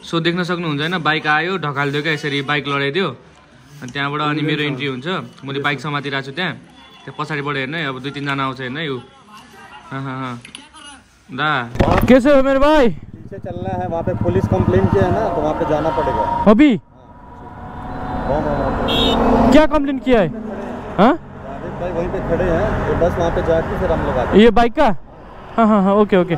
So देख्न सक्नुहुन्छ हैन बाइक आयो ढकाल्दियो क्या यसरी बाइक लडाइदियो अनि त्यहाँबाट अनि मेरो इन्ट्री हुन्छ मैले बाइक समातिरहेको छु त्यहाँ पछाडिबाट हेर्नु है अब 2-3 जना आउँछ हेर्नु है यो दा कैसे हो मेरे भाई पीछे चलना है वहाँ पे पुलिस कंप्लेंट किया है ना तो वहाँ पे जाना पड़ेगा अभी क्या कंप्लेंट किया है हाँ भाई वहीं पे खड़े हैं तो बस वहाँ पे जाके फिर हम लोग आते ये बाइक का हाँ ओके ओके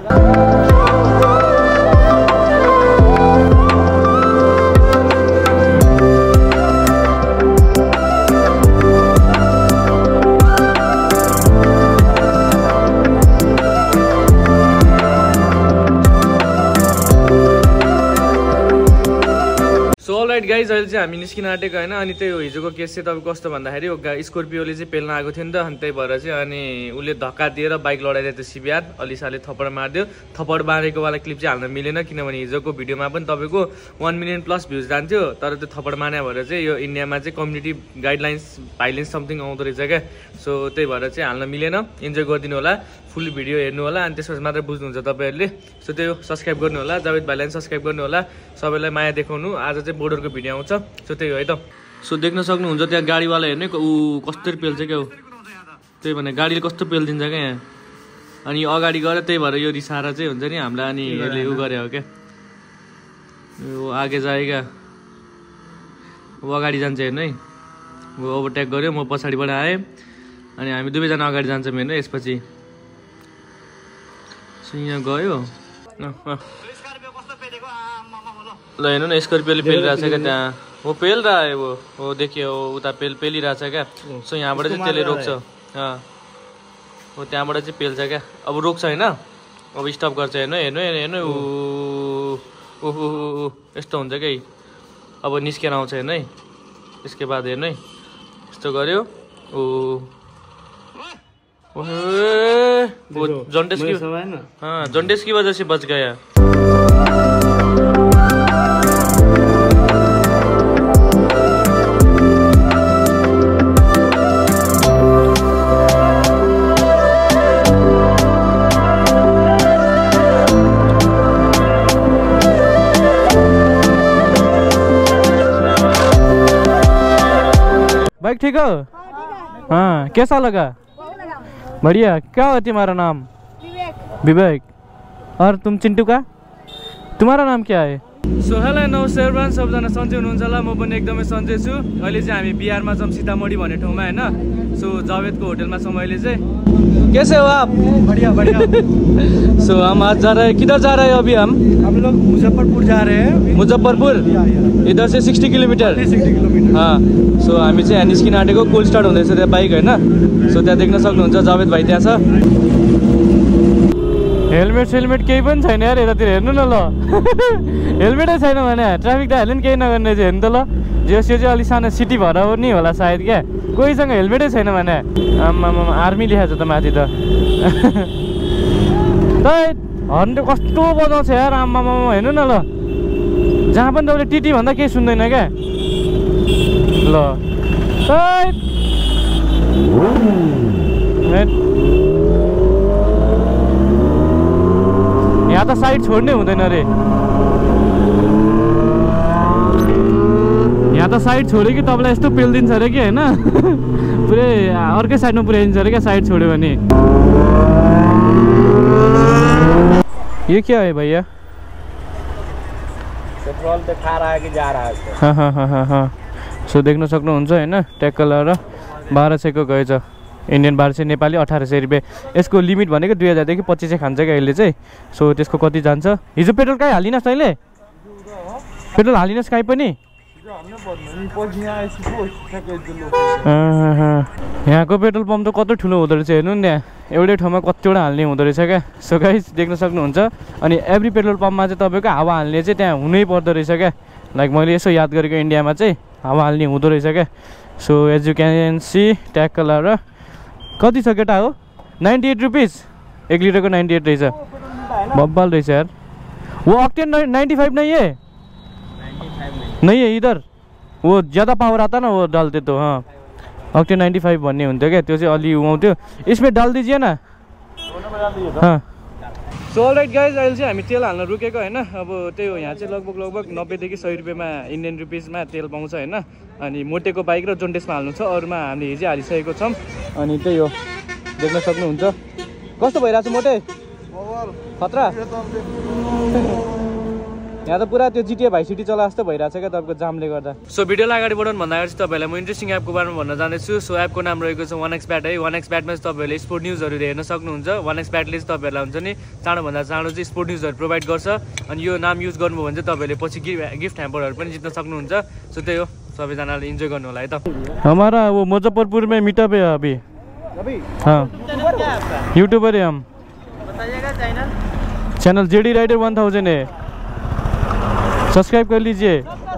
राइट गाइज अहिले चाहिँ हामी निस्किन आँटेको होइन अनि त्यही हिजोको केस चाहिँ तपाईँको कस्तो भन्दाखेरि स्कर्पियोले चाहिँ पेल्न आएको थियो नि त अनि त्यही भएर चाहिँ अनि उसले धक्का दिएर बाइक लडाइदियो त्यो सिबिआर अलिसाले थप्पड मारिदियो थप्पड मारेको वाला क्लिप चाहिँ हाल्न मिलेन किनभने हिजोको भिडियोमा पनि तपाईँको 1 मिलियन प्लस भ्युज जान्थ्यो तर त्यो थप्पड माने भएर चाहिँ यो इन्डियामा चाहिँ कम्युनिटी गाइडलाइन्स भाइलेन्स समथिङ आउँदो रहेछ क्या सो त्यही भएर चाहिँ हाल्न मिलेन इन्जोय गरिदिनु होला फुल भिडियो हेर्नु होला अनि त्यसपछि मात्र बुझ्नुहुन्छ तपाईँहरूले सो त्यो सब्सक्राइब गर्नु होला जावेद भाइलाई सब्सक्राइब गर्नु होला सबैलाई माया देखाउनु आज चाहिँ बोर्डरको भिडियो आउँछ सो त्यही हो है त सो देख्न सक्नुहुन्छ त्यहाँ गाडीवाला हेर्नु ऊ कस्तो पेल्छ क्या ऊ त्यही भने गाडीले कस्तो पेलिदिन्छ क्या यहाँ अनि अगाडि गएर त्यही भएर यो रिसाएर चाहिँ हुन्छ नि हामीलाई अनि यसले उ गरे हो क्या यो आगे जाएगा ऊ अगाडि जान्छ हेर्नु है ऊ ओभरटेक गऱ्यो म पछाडिबाट आएँ अनि हामी दुवैजना अगाडि जान्छौँ हेर्नु यसपछि यहाँ गयो ल हेर्नु न स्कर्पियोले पेलिरहेछ क्या त्यहाँ वो पेल रहा है वो देखिए वो उता पेलिरहेछ क्या सो यहाँबाट चाहिँ त्यसले रोक्छ हो त्यहाँबाट चाहिँ पेल्छ क्या अब रोक्छ होइन अब स्टप गर्छ हेर्नु हेर्नु हेर्नु ऊ यस्तो हुन्छ क्या अब निस्केर आउँछ हेर्नु है त्यसको बाद हेर्नु है यस्तो गर्यो जन्डेस की वजह से बच गया बाइक ठीक हो हाँ कैसा लगा बढ़िया क्या है तुम्हारा नाम विवेक और तुम चिंटू का तुम्हारा नाम क्या है सो हेलो नमस्ते एभ्रिवान सबजना सन्चै हुनुहुन्छ होला म पनि एकदमै सन्चै छु अहिले चाहिँ हामी बिहारमा छौँ सीतामढ़ी भन्ने ठाउँमा हैन सो जावेदको होटलमा छौँ अहिले चाहिँ कैसे हो आप बढ़िया बढ़िया सो हम आज जा रहे हैं किधर जा रहे हैं अभी हम लोग मुजफ्फरपुर जा रहे हैं मुजफ्फरपुर इधर से 60 किलोमीटर हाँ सो हामी चाहिँ यहाँ निस्किन आँटेको कोल्ड स्टार्ट हुँदैछ त्यहाँ बाइक होइन सो त्यहाँ देख्न सक्नुहुन्छ जावेद भाइ त्यहाँ छ हेलमेट केही पनि छैन यार यतातिर हेर्नु न ल हेलमेटै छैन भने ट्राफिक त हाल्यो नि केही नगर्ने चाहिँ हेर्नु त ल जो चाहिँ अलिक सानो सिटी भएर नि होला सायद क्या कोहीसँग हेलमेटै छैन भने आम्मा आर्मी लेखाएको छ त माथि त हर्न त कस्तो बजाउँछ यार आम्मा हेर्नु न ल जहाँ पनि तपाईँले टिटी भन्दा केही सुन्दैन क्या ल यहाँ त साइड छोड्नै हुँदैन रे यहाँ त साइड छोड्यो कि तपाईँलाई यस्तो पेलिदिन्छ अरे कि होइन पुरै अर्कै साइडमा पुऱ्याइदिन्छ अरे क्या साइड छोड्यो भने ये क्या है भैया पेट्रोल दिखा रहा है कि जा रहा है हाँ सो देख्न सक्नुहुन्छ होइन ट्याक्कल र 1200 को गएछ इन्डियन 1200 नेपाली 1800 रुपियाँ यसको लिमिट भनेको 2000 देखि 2500 खान्छ क्या अहिले चाहिँ सो त्यसको कति जान्छ हिजो पेट्रोल कहीँ हालिनस् तैँले पेट्रोल हालिनस् कहीँ पनि यहाँको पेट्रोल पम्प त कत्रो ठुलो हुँदो रहेछ हेर्नु नि त्यहाँ एउटै ठाउँमा कतिवटा हाल्ने हुँदो रहेछ क्या सो गाइस देख्न सक्नुहुन्छ अनि एभ्री पेट्रोल पम्पमा चाहिँ तपाईँको हावा हाल्ने चाहिँ त्यहाँ हुनै पर्दो रहेछ क्या लाइक मैले यसो याद गरेको इन्डियामा चाहिँ हावा हाल्ने हुँदो रहेछ क्या so as you can see tag colour र कति छ केटा हो 98 रुपिस 1 लिटरको 98 रहेछ बब्बाल रहेछ यार वो ऑक्टेन 95 नहीं है नहीं है इधर वो ज़्यादा पावर आता ना वो डालते तो हाँ ऑक्टेन 95 भन्ने हुन्थ्यो क्या त्यो चाहिँ अलि उमाउँथ्यो इसमें डाल दीजिए ना हाँ सो अलराइट गाइज, अहिले चाहिँ हामी तेल हाल्न रुकेको होइन। अब त्यही हो, यहाँ चाहिँ लगभग 90 देखि 100 रुपियाँमा इन्डियन रुपिसमा तेल पाउँछ होइन। अनि मोटेको बाइक र जोन्टेसमा हाल्नु छ, अरूमा हामीले हिजै हालिसकेको छौँ। अनि त्यही हो, देख्न सक्नुहुन्छ। कस्तो भइरहेको छ मोटे? खतरा। यहाँ त पुरा त्यो जिटिए भाइ सिटी चला जस्तो भइरहेको छ क्या तपाईँको जामले गर्दा। सो भिडियोलाई अगाडि बढाउनु भन्दाखेरि चाहिँ तपाईँलाई म इन्ट्रेस्टिङ एपको बारेमा भन्न जाँदैछु। सो एपको नाम रहेको छ 1xBet है। 1xBetमा चाहिँ तपाईँहरूले स्पोर्ट न्युजहरू हेर्न सक्नुहुन्छ। 1xBetले चाहिँ तपाईँहरूलाई हुन्छ नि चाँडोभन्दा चाँडो चाहिँ स्पोर्ट न्युजहरू प्रोभाइड गर्छ। अनि यो नाम युज गर्नुभयो भने चाहिँ तपाईँले पछि गिफ्ट ह्याम्परहरू पनि जित्न सक्नुहुन्छ। सो त्यही हो, सबैजनाले इन्जोय गर्नु होला है त। हमारा वो मुजफ्फरपुर में मीटअप है अभी। हाँ, यूट्यूबर है हम। चैनल जेडी राइडर 1000 है, सब्सक्राइब कर लीजिए।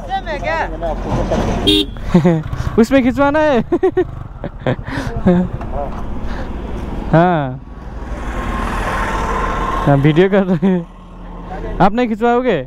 उसमें खिंचवाना है। हाँ, वीडियो कर रहे हैं। आप नहीं खिंचवाओगे?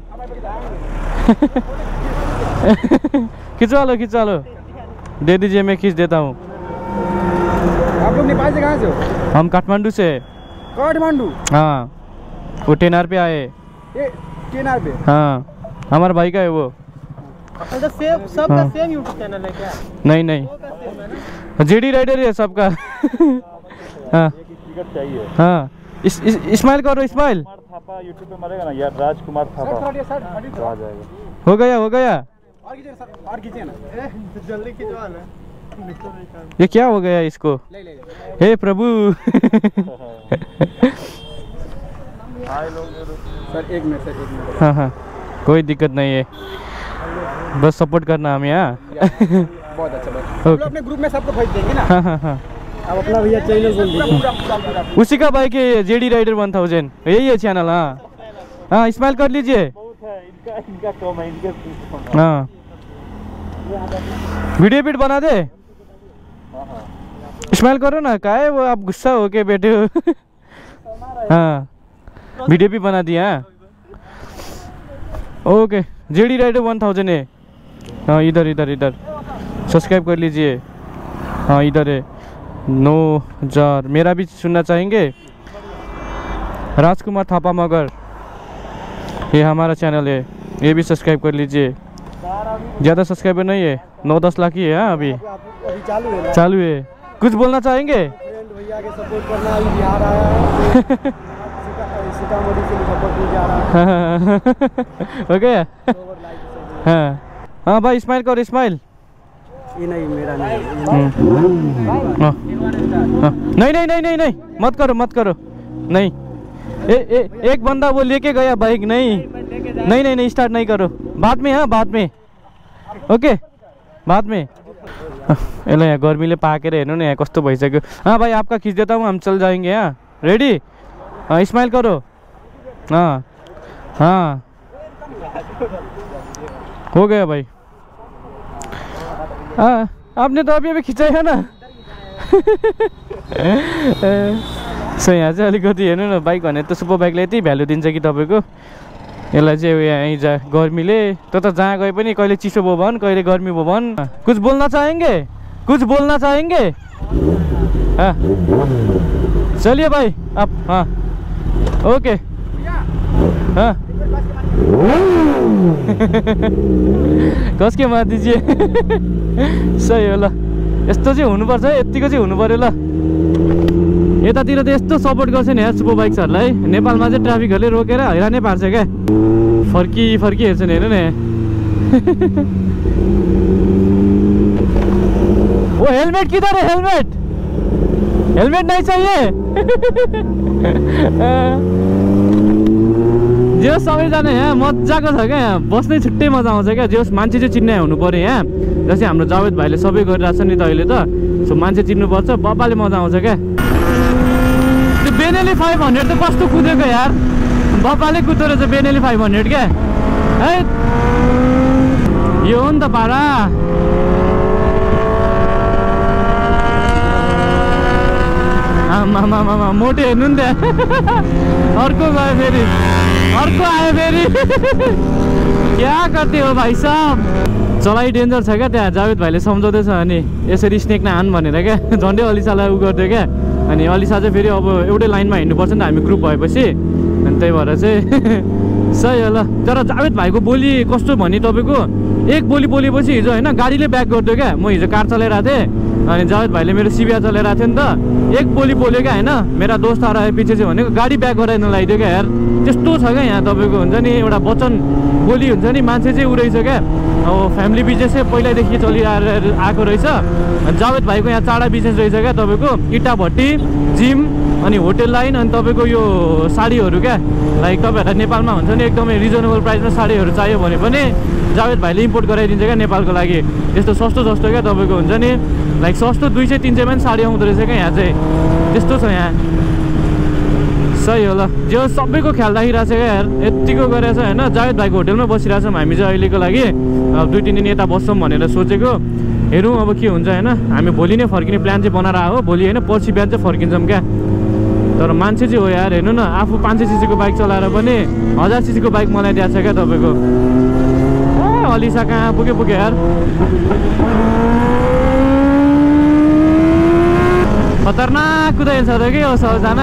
खिंचवा लो, दे दीजिए, मैं खींच देता हूँ। आप लोग नेपाल से कहाँ से हो? हम काठमांडू से। काठमांडू? हाँ, वो टेनर पे आए। टेनर पे? हाँ, हमारा भाई का है वो। सबका सेम यूट्यूब चैनल है क्या? नहीं, जेडी राइडर है सबका। हाँ चाहिए। हाँ, स्माइल करो, स्माइल। यूट्यूब पे मरेगा ना यार, राजकुमार थापा आ जाएगा। हो गया। और खींचिए ना, जल्दी खिंचवा ना। ये क्या हो गया इसको? हे प्रभु। सर एक मिनट। हाँ, कोई दिक्कत नहीं है, बस सपोर्ट करना हमें। यहाँ बहुत अच्छा बात। हम लोग अपने ग्रुप में सबको भेज देंगे ना। हाँ। अब अपना भैया चैनल बोल दीजिए। उसी का बाइक है, जेडी राइडर 1000, यही है चैनल। हाँ, स्माइल कर लीजिए। इनका कम है, इनका। हाँ, वीडियो बना दे। स्माइल करो ना, क्या है वो आप गुस्सा हो के बैठे हो? हाँ, वीडियो भी बना दिया। ओके, जेडी राइडर 1000 है। हाँ, इधर सब्सक्राइब कर लीजिए। हाँ, इधर है 9000। मेरा भी सुनना चाहेंगे? राजकुमार थापा मगर, ये हमारा चैनल है, ये भी सब्सक्राइब कर लीजिए। ज़्यादा सब्सक्राइबर नहीं है, 9-10 लाख ही है। हाँ, अभी चालू है। कुछ बोलना चाहेंगे? भैया के सपोर्ट करना, अभी बिहार आया है। सीतामढ़ी से मुजफ्फरपुर जा रहा है। हो गया। हाँ भाई, स्माइल करो, स्माइल। ये नहीं, मेरा नहीं। नहीं, मत करो। नहीं, एक बंदा वो लेके गया बाइक। नहीं, स्टार्ट नहीं करो, बाद में। हाँ, बाद में। ओके, बाद में। यसलाई यहाँ गर्मीले पाकेर हेर्नु न यहाँ कस्तो भइसक्यो। हाँ भाई, आपका खींच देता हूँ, हम चल जाएंगे। यहाँ रेडी? हाँ, स्माइल करो। हाँ, हो गया भाई। हाँ, आपने तो अभी खिचायो ना। सो यहाँ चाहिँ अलिकति हेर्नु न, बाइक भने त सुपर बाइकले यति भ्यालु दिन्छ कि तपाईँको। यसलाई चाहिँ यहाँ गर्मीले त जहाँ गए पनि कहिले चिसो भयो भन्, कहिले गर्मी भयो भन्। कुछ बोल्न चाहेंगे? हाँ, चलिए भाई आप। हाँ, ओके। हाँ, कसके मार दीजिए। सही हो ल, यस्तो चाहिँ हुनुपर्छ, यतिको चाहिँ हुनु पर्यो ल। यतातिर त यस्तो सपोर्ट गर्छ नि यार सुपर बाइक्सहरूलाई। नेपालमा चाहिँ ट्राफिकहरूले रोकेर हैरानै पार्छ क्या। फर्की हेर्छन्, हेर्नु न। वो हेलमेट किधर है? हेलमेट नहीं चाहिए। जो सबैजना यहाँ मजाको छ क्या, यहाँ बस्नै छुट्टै मजा आउँछ क्या। जो मान्छे चाहिँ चिन्ने हुनु पऱ्यो यहाँ, जस्तै हाम्रो जावेद भाइले सबै गरिरहेको छ नि त अहिले त। सो मान्छे चिन्नुपर्छ, बब्बाले मजा आउँछ क्या। त्यो बेनेली 500 त कस्तो कुदेको यार, बब्बाले कुद्दो रहेछ बेनेली 500 क्या। है यो हो नि त पारा। आमा मोटे हेर्नु नि त्यहाँ। अर्को गयो फेरि, अर्को आयो फेरि। क्या गर्दै हो भाइ साहब? चलाइ डेन्जर छ क्या त्यहाँ। जावेद भाइले सम्झाउँदैछ अनि यसरी स्नेक नहान भनेर क्या। झन्डै अलिसालाई उ गरिदियो क्या। अनि अलिसा चाहिँ फेरि अब एउटै लाइनमा हिँड्नुपर्छ नि त हामी ग्रुप भएपछि। अनि त्यही भएर चाहिँ सही होला। तर जावेद भाइको बोली कस्तो भने तपाईँको एक बोली बोलेपछि हिजो होइन गाडीले ब्याक गरिदियो क्या। म हिजो कार चलाइरहेको थिएँ अनि जावेद भाइले मेरो सिबिया चलाइरहेको थियो नि त, एक बोली बोल्यो क्या होइन। मेरा दोस्तहरू आए पछि चाहिँ भनेको गाडी ब्याक गराइदिन लगाइदियो क्या यार। त्यस्तो छ क्या यहाँ तपाईँको हुन्छ नि एउटा वचन बोली हुन्छ नि, मान्छे चाहिँ उ रहेछ क्या। अब फ्यामिली बिजनेस चाहिँ पहिल्यैदेखि चलिरहेर आएको रहेछ। जावेद भाइको यहाँ चाडा बिजनेस रहेछ क्या तपाईँको, इँटा भट्टी, जिम अनि होटेल लाइन अनि तपाईँको यो साडीहरू क्या। लाइक तपाईँहरूलाई नेपालमा हुन्छ नि एकदमै रिजनेबल प्राइसमा साडीहरू चाहियो भने पनि जावेद भाइले इम्पोर्ट गराइदिन्छ क्या नेपालको लागि। त्यस्तो सस्तो सस्तो क्या तपाईँको हुन्छ नि, लाइक सस्तो 200-300 मा पनि साडी आउँदो रहेछ क्या यहाँ चाहिँ। त्यस्तो छ यहाँ। सही होला, जो सबैको ख्याल राखिरहेको छ क्या यार। यत्तिको गरेछ होइन। जावेद भाइको होटेलमा बसिरहेछौँ हामी चाहिँ अहिलेको लागि। अब 2-3 दिन यता बस्छौँ भनेर सोचेको, हेरौँ अब के हुन्छ होइन। हामी भोलि नै फर्किने प्लान चाहिँ बनाएर आयो, भोलि होइन पर्सि बिहान चाहिँ फर्किन्छौँ क्या। तर मान्छे चाहिँ हो यार, हेर्नु न, आफू 500 सीसीको बाइक चलाएर पनि 1000 सीसीको बाइक मलाई दिएको छ क्या तपाईँको। अलिसा कहाँ पुग्यो यार। खतरनाक कुदाइन्छ त के हो सबजना।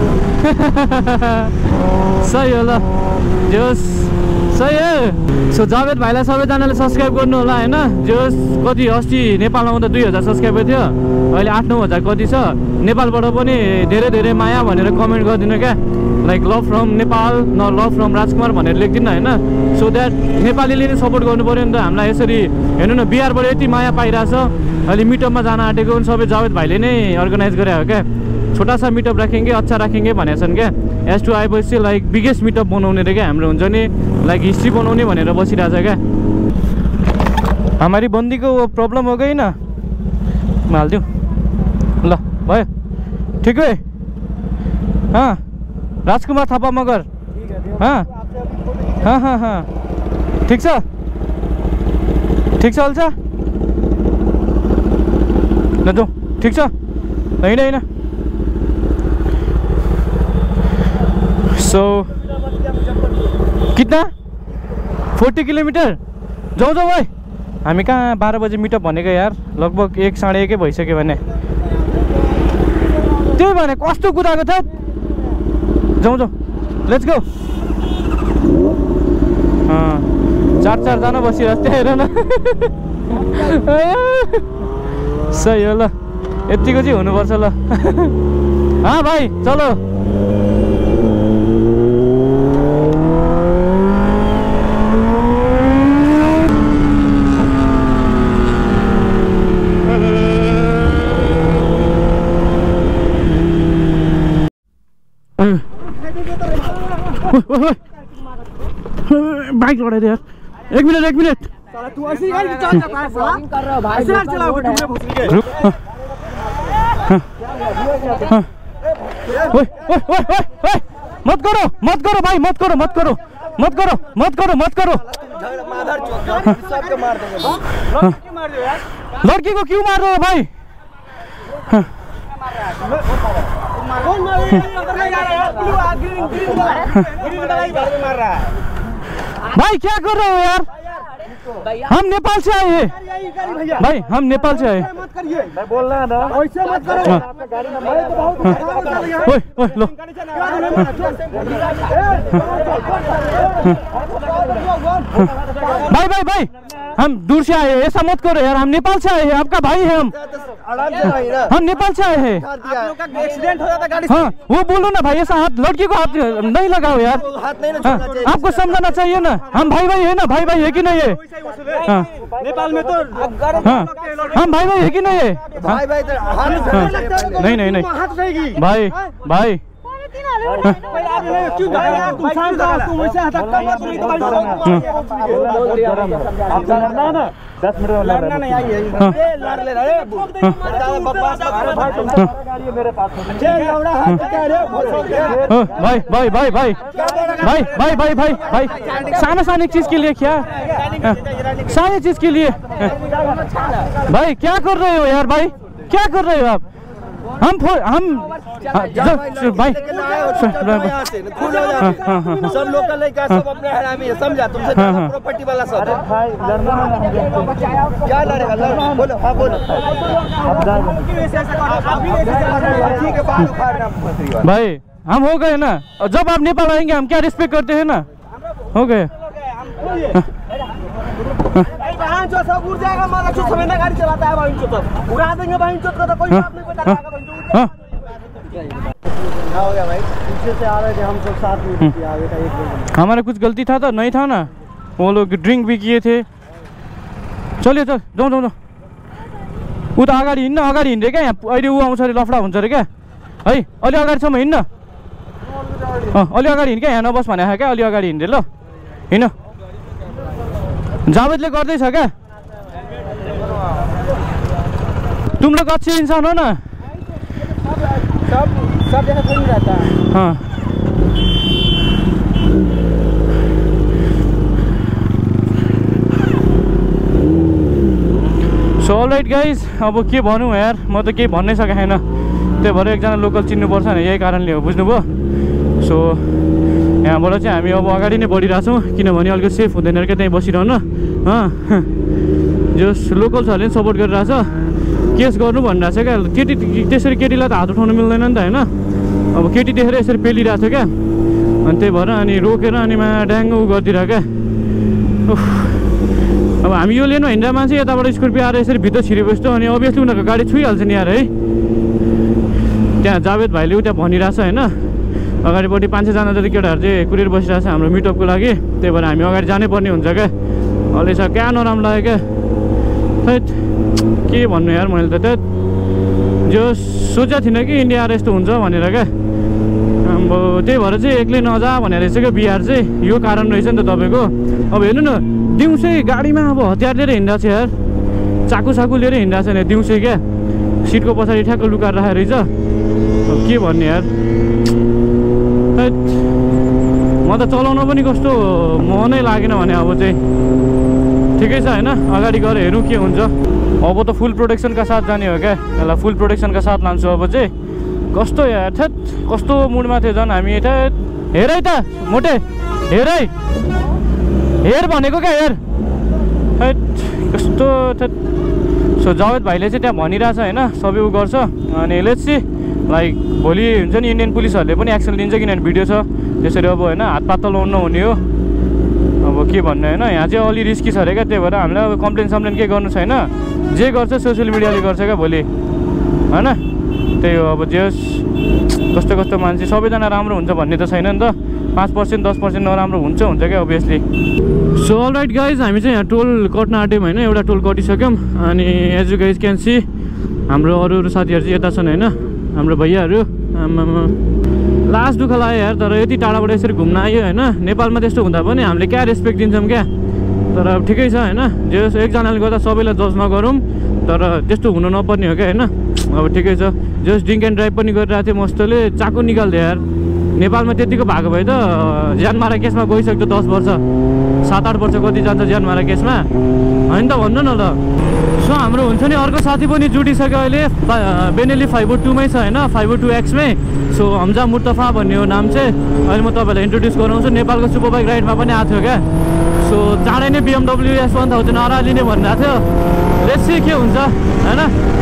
सही होला, जोस् सही हो। सो जावेद भाइलाई सबैजनाले सब्सक्राइब गर्नु होला होइन। जोस् कति अस्ति नेपालमा आउँदा 2000 सब्सक्राइबर थियो, अहिले 8-9 हजार कति छ। नेपालबाट पनि धेरै धेरै माया भनेर कमेन्ट गरिदिनु क्या। लाइक लभ फ्रम नेपाल न लभ फ्रम राजकुमार भनेर लेखिदिनु होइन। सो द्याट नेपालीले नै सपोर्ट गर्नु पऱ्यो नि त हामीलाई। यसरी हेर्नु न, बिहारबाट यति माया पाइरहेछ। अहिले मिटअपमा जान आँटेको सबै जावेद भाइले नै अर्गनाइज गरे हो क्या। छोटा सा मिटअप राखेंगे, अच्छा राखेंगे भनेको छन् क्या। S2 आएपछि लाइक बिगेस्ट मिटअप बनाउने रे क्या हाम्रो हुन्छ नि, लाइक हिस्ट्री बनाउने भनेर बसिरहेछ क्या। हमारी बंदी को वो प्रॉब्लम हो गई ना, मैं हाल दूँ ल भयो ठीक है। हाँ राजकुमार थापा मगर, हाँ हाँ हाँ हाँ ठीक छ हल्छ ल जाउँ ठीक छ होइन होइन। सो कितना 40 किलोमीटर जाउँ भाइ। हामी कहाँ 12 बजे मिटअप भनेको यार, लगभग 1-1:30 भइसक्यो भने। त्यही भने कस्तो कुदाएको छ। जाउँ लेट्स गो। 4 जना बसिरहेको थियो हेर न। सही हो ल, यतिको चाहिँ हुनुपर्छ ल। हाँ भाइ चलो। बाइक लड़ाई दे यार, एक मिनट तू ऐसे गाड़ी चल कर भाई ऐसे चलाओ डूबे भूसरी के। ओए मत करो भाई, मत करो। माधर चौक सबके मार देंगे। लड़की मार दो यार, लड़की को क्यों मार रहे हो भाई। कौन मार रहा है भाई, क्या कर रहे हो यार। हम नेपाल से आए हैं भाई, हम नेपाल से आए। मत करिए, मैं बोल रहा ना ऐसे मत करो। ओए लो भाई हम दूर से आए हैं, ऐसा मत करो यार। हम नेपाल से आए हैं, आपका भाई है हम नेपाल से आए हैं। एक्सीडेंट हो जाता गाड़ी। हाँ वो बोलो ना भाई, ऐसा हाथ लड़की को हाथ नहीं लगाओ यार। हाथ नहीं ना चाहिए। आपको समझाना चाहिए ना, हम भाई है ना, भाई है कि नहीं है। हाँ नेपाल में तो हाँ हम भाई है कि नहीं है। भाई नहीं भाई क्यों तुम वैसे हटकता मत नहीं तो ना 10 मिनट लड़ना नहीं आई है। लड़ ले रहे बकवास गाड़ी मेरे पास भाई साने चीज के लिए क्या, सारी चीज के लिए भाई क्या कर रहे हो यार। भाई क्या कर रहे हो आप। हम भाई सब लोकल है, सब अपने हरामी है, समझा तुमसे प्रॉपर्टी वाला सब क्या लड़ेगा। बोलो हाँ बोलो भाई, हम हो गए ना, जब आप नेपाल आएंगे हम क्या रिस्पेक्ट करते हैं ना, हो गए। जो सब उड़ जाएगा मारा जो समय ना गाड़ी चलाता है भाई जो सब उड़ा देंगे भाई जो तो कोई बात नहीं, कोई लगाएगा भाई जो हो गया भाई। पीछे से आ रहे थे हम सब साथ में थे, आगे का एक हमारा कुछ गलती था तो नहीं था ना, वो लोग ड्रिंक भी किए थे। चलिए चल जाउँ जाउँ उता अगाडि हिँड्न, अगाडि हिँड्यो क्या, यहाँ अहिले ऊ आउँछ अरे लफडा हुन्छ अरे क्या है। अलि अगाडिसम्म हिँड्न, अलि अगाडि हिँड क्या, यहाँ नबस भनेको क्या, अलि अगाडि हिँड्यो ल हिँड्न। जावेदले गर्दैछ क्या, तुम लोग अच्छे इंसान हो ना, सब जगह थोड़ी रहता है। हाँ सो अलराइट गाइज, अब के भनौँ यार, म त केही भन्नै सकेको छैन, त्यही भएर एकजना लोकल चिन्नुपर्छ नि, यही कारणले हो, बुझ्नुभयो। सो यहाँबाट चाहिँ हामी अब अगाडि नै बढिरहेछौँ, किनभने अलिकति सेफ हुँदैन क्या त्यहीँ बसिरहन। जस लोकल्सहरूले पनि सपोर्ट गरिरहेछ, केस गर्नु भनिरहेको छ क्या, केटी त्यसरी केटीलाई त हात उठाउनु मिल्दैन नि त होइन। अब केटी देखेर यसरी पेलिरहेको छ क्या, अनि त्यही भएर अनि रोकेर अनि ड्याङ्ग उ गरिदिएर क्या। अब हामी यो लेनमा हिँड्दा मान्छे यताबाट स्कर्पियो आएर यसरी भित्र छिरेपछि त अनि अभियसली उनीहरूको गाडी छुइहाल्छ नि यार है। त्यहाँ जावेद भाइले उता भनिरहेछ होइन, अगाडिपट्टि 5-6जना जति केटाहरू चाहिँ कुरेर बसिरहेको छ हाम्रो मिटअपको लागि, त्यही भएर हामी अगाडि जानै पर्ने हुन्छ क्या। अहिले छ क्या नराम्रो लाग्यो क्या, खै के भन्नु यार, मैले त जो सोचेको थिइनँ कि इन्डिया आएर यस्तो हुन्छ भनेर क्या। अब त्यही भएर चाहिँ एक्लै नजा भनेर रहेछ क्या बिहार चाहिँ, यो कारण रहेछ नि त तपाईँको। अब हेर्नु न दिउँसै गाडीमा अब हतियार लिएर हिँड्दा छ यार, चाकु लिएर हिँड्दा छ नि दिउँसै क्या, सिटको पछाडि ठ्याक्क लुकाएर राखेको रहेछ। अब के भन्ने यार, म त चलाउन पनि कस्तो मनै लागेन भने अब चाहिँ ठिकै छ होइन, अगाडि गएर हेरौँ के हुन्छ। अब त फुल प्रोटेक्सनका साथ जाने हो क्या, यसलाई फुल प्रोटेक्सनका साथ लान्छु अब चाहिँ। कस्तो यार थेट कस्तो मुडमा थियो झन् हामी, यता हेर है त मोटे हेर है, हेर भनेको क्या हेर, कस्तो थेट। सो जावेद भाइले चाहिँ त्यहाँ भनिरहेछ होइन, सबै उ गर्छ, अनि लेट्स सी लाइक भोलि हुन्छ नि इन्डियन पुलिसहरूले पनि एक्सन लिन्छ, किनभने भिडियो छ त्यसरी अब होइन, हातपात त लाउनु नहुने हो। अब के भन्नु होइन, यहाँ चाहिँ अलि रिस्की छ अरे क्या, त्यही भएर हामीलाई अब कम्प्लेन केही गर्नु छैन, जे गर्छ सोसियल मिडियाले गर्छ क्या भोलि होइन। त्यही हो, अब जे कस्तो कस्तो मान्छे सबैजना राम्रो हुन्छ भन्ने त छैन नि त, 5% 10% नराम्रो हुन्छ क्या अभियसली। सो अलराइट गाइज, हामी चाहिँ यहाँ टोल कट्न आँट्यौँ होइन, एउटा टोल कटिसक्यौँ। अनि as you guys can see हाम्रो अरू साथीहरू चाहिँ यता छन् होइन, हाम्रो भैयाहरू। लास्ट दुःख लाग्यो यार, तर यति टाढाबाट यसरी घुम्न आयो होइन। नेपालमा त्यस्तो हुँदा पनि हामीले क्या रेस्पेक्ट दिन्छौँ क्या, तर अब ठिकै छ होइन, जे एकजनाले गर्दा सबैलाई जज नगरौँ, तर त्यस्तो हुनु नपर्ने हो क्या होइन। अब ठिकै छ, जस्ट ड्रिङ्क एन्ड ड्राइभ पनि गरिरहेको थियो मस्तले, चाकु निकाल्थ्यो यार। नेपालमा त्यतिको भएको भए त ज्यानमारा केसमा गइसक्यो 10 वर्ष 7-8 वर्ष कति जान्छ ज्यानमारा केसमा होइन त, भन्नु न ल। सो हाम्रो हुन्छ नि अर्को साथी पनि जुटिसक्यो अहिले, बेनेली 502 छ होइन, 502X मै। सो हमजा मुर्तफा भन्ने हो नाम चाहिँ, अहिले म तपाईँलाई इन्ट्रोड्युस गराउँछु। नेपालको सुपर बाइक राइडमा पनि आएको थियो क्या, सो चाँडै नै BMW S1000 अरा लिने भनिरहेको थियो। लेट्स सी के हुन्छ होइन।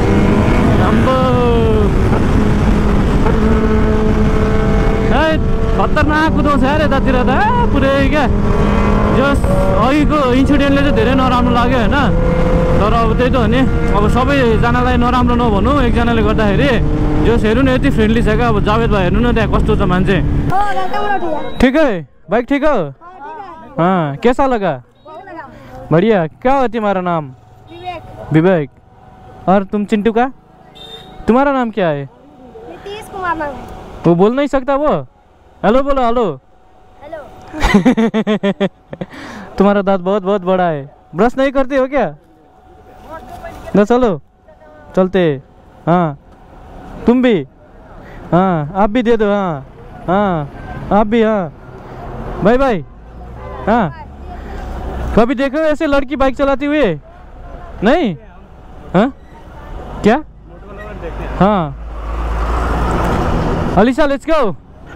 खतरनाक कुदाउँछ यार यतातिर त पुरै क्या। जस अघिको इन्सिडेन्टले चाहिँ धेरै नराम्रो लाग्यो होइन, तर अब त्यही त हो नि, अब सबैजनालाई नराम्रो नभनौँ, एकजनाले गर्दाखेरि जस हेर्नु न यति फ्रेन्डली छ क्या। अब जावेद भाइ हेर्नु न त्यहाँ कस्तो छ मान्छे। ठीक है बाइक ठीक हो, हाँ कैसा लगा? बढ़िया। क्या है तुम्हारा नाम? विवेक। और तुम चिंटू का? तुम्हारा नाम क्या है? नीतीश कुमार नाम है। वो बोल नहीं सकता वो? हेलो बोलो हेलो। हेलो। तुम्हारा दांत बहुत बहुत बड़ा है, ब्रश नहीं करते हो क्या? ना चलो चलते। हाँ तुम भी, हाँ आप भी दे दो। हाँ हाँ आप भी। हाँ बाय बाय। हाँ कभी देखो ऐसे लड़की बाइक चलाती हुए? नहीं। हाँ क्या? हाँ अलीशा लेट्स गो।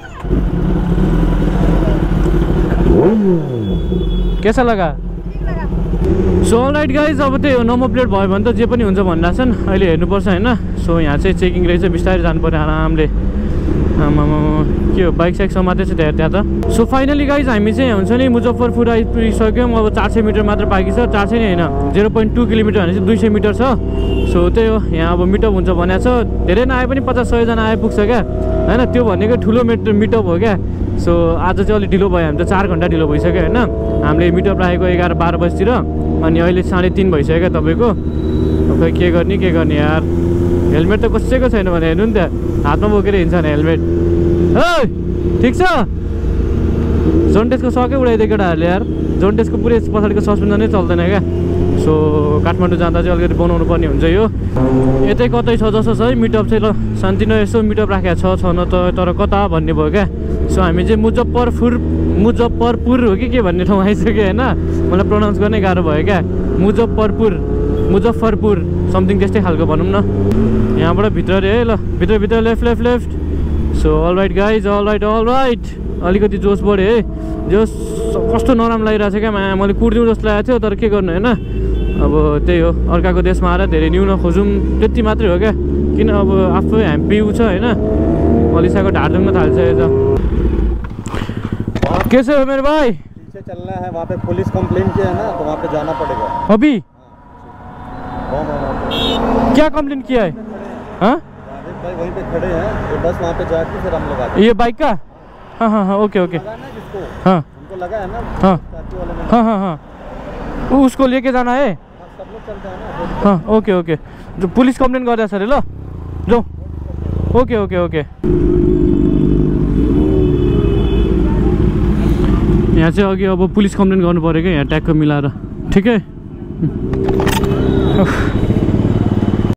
कैसा लगा? सो अलराइट गाइज, अब त्यो नम्बर प्लेट भयो भने त जे पनि हुन्छ भनिरहेछन्, अहिले हेर्नुपर्छ होइन। सो यहाँ चाहिँ चेकिङ रहेछ, बिस्तारै जानु पर्यो आरामले। आमामा के हो बाइक साइक समातेछ त्यहाँ त। सो फाइनली गाइज हामी चाहिँ हुन्छ नि मुजफ्फरपुर आइपुगिसक्यौँ। अब 400 मिटर मात्र बाँकी छ। 400 नै होइन 0.2 किलोमिटर भनेपछि 200 मिटर छ। सो त्यही हो यहाँ अब मिटअप हुन्छ भनेको छ। धेरै नआए पनि 50-100 जना आइपुग्छ क्या होइन। त्यो भनेको ठुलो मिटअप हो क्या। सो आज चाहिँ अलिक ढिलो भयो। हामी त 4 घन्टा ढिलो भइसक्यो होइन। हामीले मिटअप राखेको 11-12 बजीतिर अनि अहिले 3:30 भइसक्यो क्या तपाईँको। खै के गर्ने यार। हेलमेट त कसैको छैन भने हेर्नु नि त हातमा बोकेर हिँड्छ नि हेलमेट। ओ ठिक छ जोन्टेसको सकै उडाइदियो केटाहरूले यार। जोन्टेसको पुरै पछाडिको सस्पेन्सनै चल्दैन क्या। सो काठमाडौँ जाँदा चाहिँ अलिकति बनाउनु पर्ने हुन्छ यो। यतै कतै छ जस्तो छ है मिटअप चाहिँ। ल शान्ति न यसो मिटअप राखेको छ न त तर कता भन्ने भयो क्या। सो हामी चाहिँ मुजफ्फरपुर हो कि के भन्ने ठाउँ आइसक्यो होइन। मलाई प्रोनाउन्स गर्नै गाह्रो भयो क्या। मुजफ्फरपुर समथिङ त्यस्तै खालको भनौँ न। यहाँबाट भित्र रे है। ल भित्र left. So alright guys alright. अलिकति जोस बढ्यो है। जोस कस्तो नराम्रो लागिरहेको छ क्या मैले कुर्दिउँ जस्तो लागेको थियो तर के गर्नु होइन। अब त्यही हो अर्काको देशमा आएर धेरै न्यु नखोजौँ त्यति मात्रै हो क्या। किन अब आफै हामी पिउ छ होइन। अलिसाको ढाड दुख्न थाल्छ यो त। कैसे हो मेरे भाई? पीछे चलना है वहाँ पे पुलिस कंप्लेन किया है ना तो वहाँ पे जाना पड़ेगा अभी। क्या कंप्लेन किया है? हाँ भाई वहीं पे खड़े हैं तो बस वहाँ पे जाके फिर हम लोग आते। ये बाइक का? हाँ ओके हाँ उनको लगा है ना हाँ उसको लेके जाना है। सब लोग चल जाए ना। हाँ ओके जो पुलिस कंप्लेन गर्दैछ अरे ल जो ओके यहाँ चाहिँ अघि अब पुलिस कम्प्लेन गर्नु पऱ्यो क्या यहाँ ट्यागको मिलाएर ठिकै।